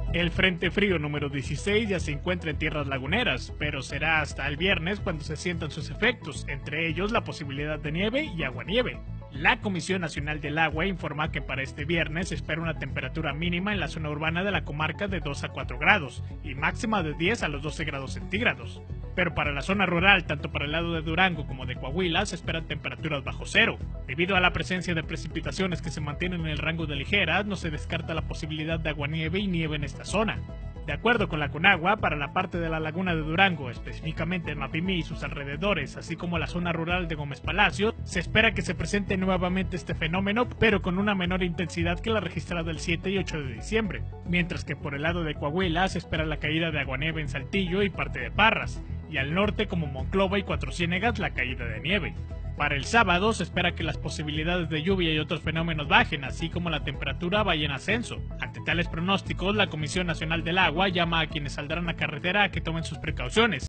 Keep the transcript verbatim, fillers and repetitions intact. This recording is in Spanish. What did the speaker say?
El Frente Frío número dieciséis ya se encuentra en tierras laguneras, pero será hasta el viernes cuando se sientan sus efectos, entre ellos la posibilidad de nieve y aguanieve. La Comisión Nacional del Agua informa que para este viernes se espera una temperatura mínima en la zona urbana de la comarca de dos a cuatro grados y máxima de diez a los doce grados centígrados. Pero para la zona rural, tanto para el lado de Durango como de Coahuila, se esperan temperaturas bajo cero. Debido a la presencia de precipitaciones que se mantienen en el rango de ligeras, no se descarta la posibilidad de aguanieve y nieve en esta zona. De acuerdo con la Conagua, para la parte de la laguna de Durango, específicamente en Mapimí y sus alrededores, así como la zona rural de Gómez Palacio, se espera que se presente nuevamente este fenómeno, pero con una menor intensidad que la registrada el siete y ocho de diciembre, mientras que por el lado de Coahuila se espera la caída de aguanieve en Saltillo y parte de Parras, y al norte como Monclova y Cuatro Ciénegas la caída de nieve. Para el sábado se espera que las posibilidades de lluvia y otros fenómenos bajen, así como la temperatura vaya en ascenso. Ante tales pronósticos, la Comisión Nacional del Agua llama a quienes saldrán a carretera a que tomen sus precauciones.